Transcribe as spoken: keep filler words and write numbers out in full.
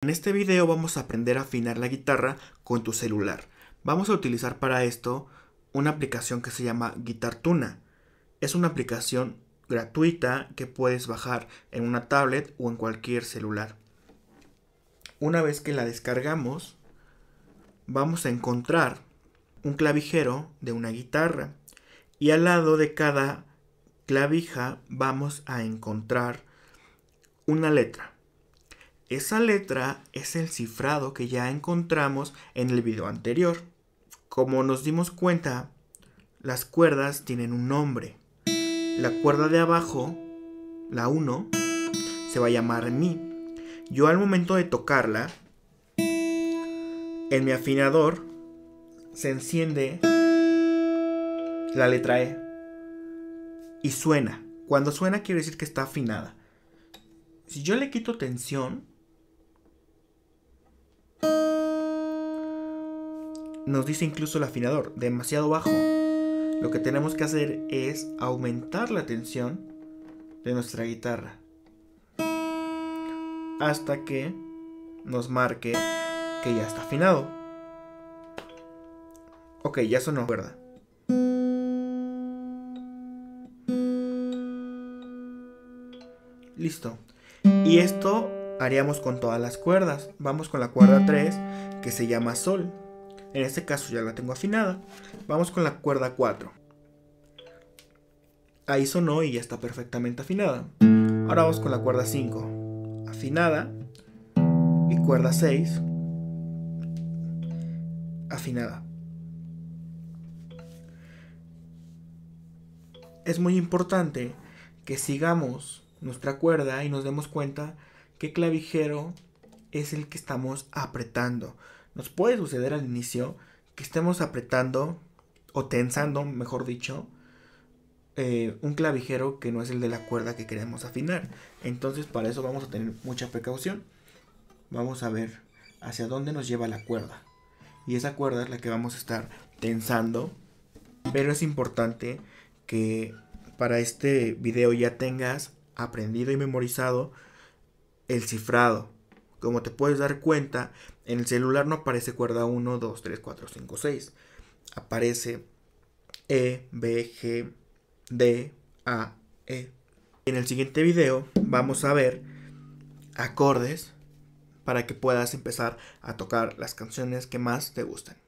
En este video vamos a aprender a afinar la guitarra con tu celular. Vamos a utilizar para esto una aplicación que se llama Guitartuna. Es una aplicación gratuita que puedes bajar en una tablet o en cualquier celular. Una vez que la descargamos, vamos a encontrar un clavijero de una guitarra y al lado de cada clavija vamos a encontrar una letra. Esa letra es el cifrado que ya encontramos en el video anterior. Como nos dimos cuenta, las cuerdas tienen un nombre. La cuerda de abajo, la uno, se va a llamar Mi. Yo al momento de tocarla, en mi afinador se enciende la letra E y suena. Cuando suena quiere decir que está afinada. Si yo le quito tensión, nos dice incluso el afinador, demasiado bajo. Lo que tenemos que hacer es aumentar la tensión de nuestra guitarra hasta que nos marque que ya está afinado. Ok, ya sonó, ¿verdad? Listo. Y esto haríamos con todas las cuerdas. Vamos con la cuerda tres, que se llama Sol. En este caso ya la tengo afinada. Vamos con la cuerda cuatro. Ahí sonó y ya está perfectamente afinada. Ahora vamos con la cuerda cinco. Afinada. Y cuerda seis. Afinada. Es muy importante que sigamos nuestra cuerda y nos demos cuenta qué clavijero es el que estamos apretando. Nos puede suceder al inicio que estemos apretando o tensando, mejor dicho, eh, un clavijero que no es el de la cuerda que queremos afinar. Entonces para eso vamos a tener mucha precaución. Vamos a ver hacia dónde nos lleva la cuerda. Y esa cuerda es la que vamos a estar tensando. Pero es importante que para este video ya tengas aprendido y memorizado el cifrado. Como te puedes dar cuenta, en el celular no aparece cuerda uno, dos, tres, cuatro, cinco, seis. Aparece E, B, G, D, A, E. En el siguiente video vamos a ver acordes para que puedas empezar a tocar las canciones que más te gustan.